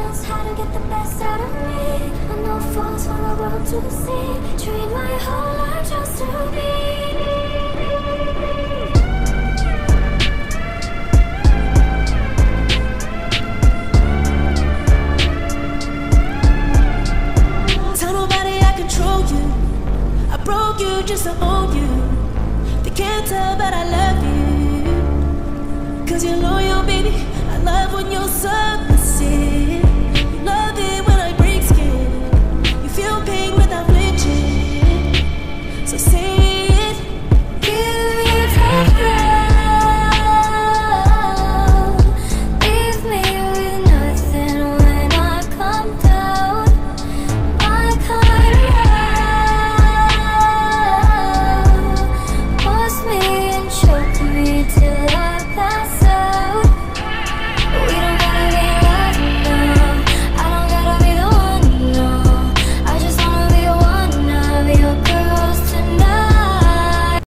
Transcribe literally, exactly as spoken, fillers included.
knows how to get the best out of me. I know falls for the world to see. Train my whole life just to be. Broke you just to own you. They can't tell but I love you, cause you're loyal, baby. I love when you're so